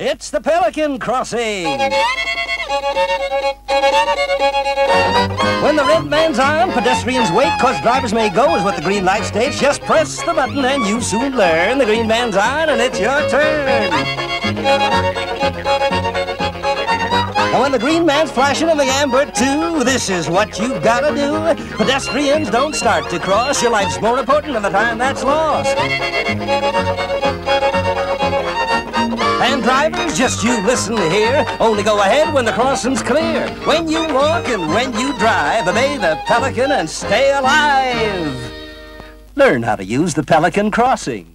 It's the Pelican Crossing. When the red man's on, pedestrians wait, 'cause drivers may go, is what the green light states. Just press the button and you soon learn. The green man's on and it's your turn. And when the green man's flashing and the amber too, this is what you gotta do. Pedestrians don't start to cross. Your life's more important than the time that's lost. And drivers, just you listen here. Only go ahead when the crossing's clear. When you walk and when you drive, obey the Pelican and stay alive. Learn how to use the Pelican Crossing.